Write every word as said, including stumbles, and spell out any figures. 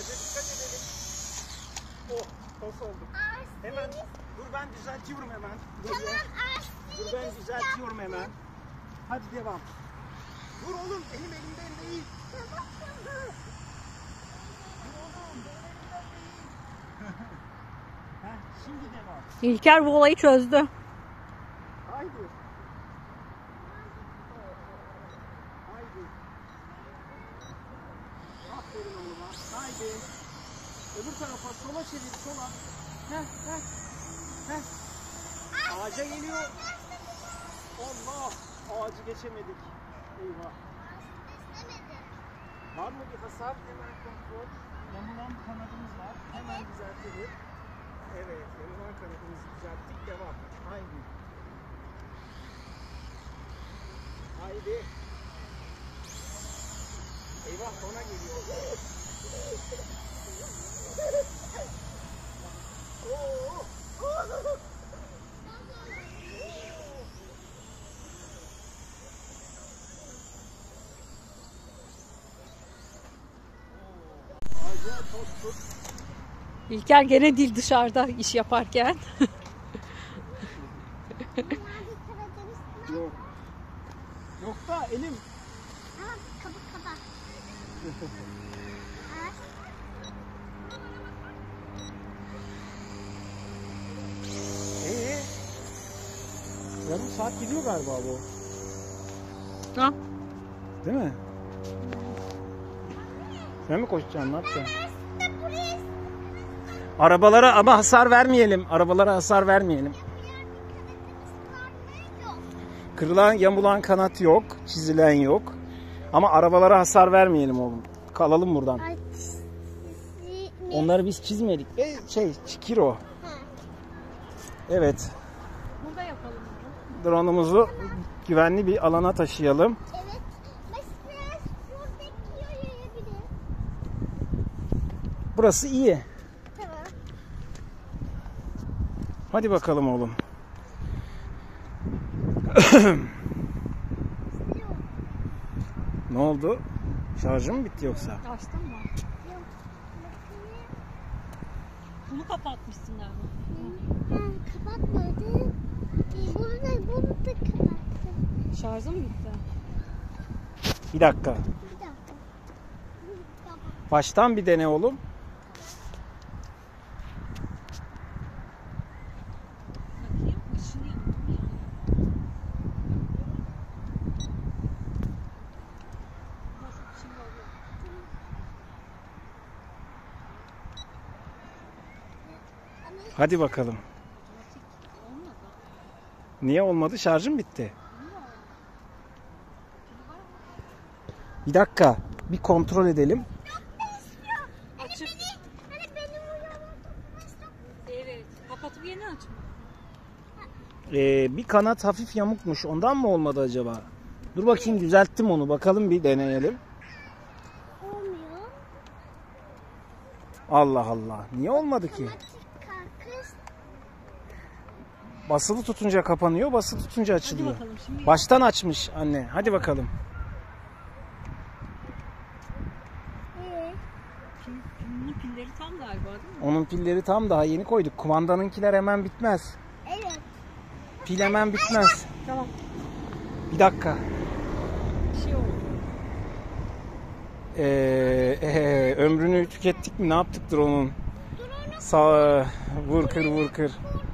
Ağaca dikkat edelim. Oh, toz olduk. Hemen dur, ben düzeltiyorum hemen. Dur, Tamam, ya. Dur ben düzeltiyorum hemen. Hadi devam. Dur oğlum, elim elimden değil. Tamam, tamam. Dur oğlum, benim elimden değil. Heh, şimdi devam. İlker bu olayı çözdü. Haydi. Haydi. Aferin oğluma. Haydi. Öbür tarafa, sola çevir, sola. Heh, heh. Heh. Ağaca geliyor. Allah. Ağacı geçemedik. Eyvah. Var mı bir hasar? Hemen kontrol. Yamulan kanadımız var. Hemen düzeltelim. Evet, yamulan kanadımızı düzelttik. Devam. Haydi. Haydi. Eyvah, ona geliyor. Oo! İlker gene dil dışarıda iş yaparken. Yok. Yok da elim. Tamam, kaba kaba. Ee, yarım saat gidiyor galiba bu. Ha? Değil mi? Sen mi koşacaksın? Ne yapacaksın? Arabalara ama hasar vermeyelim. Arabalara hasar vermeyelim. Kırılan, yamulan kanat yok. Çizilen yok. Ama arabalara hasar vermeyelim oğlum. Kalalım buradan. Onları biz çizmedik. E, şey, Çikiro. Evet. Burada yapalım. Drone'umuzu güvenli bir alana taşıyalım. Evet. Mesela şuradaki yayabilir. Burası iyi. Tamam. Hadi bakalım oğlum. Ne oldu? Şarjı mı bitti yoksa? Açtın mı? Yok. Bunu kapatmışsın galiba. Ben kapatmadım. Ee, Bunu da, bunu da kapattım. Şarjı mı bitti? Bir dakika. Bir dakika. Bir dakika. Baştan bir dene oğlum. Bakayım. Işını yanıyor. Nasıl şimdi oluyor? Hadi bakalım. Olmadı. Niye olmadı? Şarjım bitti. Bir dakika. Bir kontrol edelim. Açık. Hani benim uyarım. Evet. Kapatıp yeni açma. Ee, bir kanat hafif yamukmuş. Ondan mı olmadı acaba? Dur bakayım, düzelttim onu. Bakalım bir deneyelim. Olmuyor. Allah Allah. Niye olmadı ki? Kalkış. Basılı tutunca kapanıyor, basılı tutunca Hadi açılıyor. bakalım şimdi. Baştan açmış anne. Hadi bakalım. Ee, Bunun pilleri tam galiba değil mi? Onun pilleri tam, daha yeni koyduk. Kumandanınkiler hemen bitmez. evet. Pil hemen bitmez. Tamam. Bir dakika. Bir şey oldu. Ee, ee, ömrünü tükettik mi? Ne yaptık drone'un? Sağ vur kır vur kır.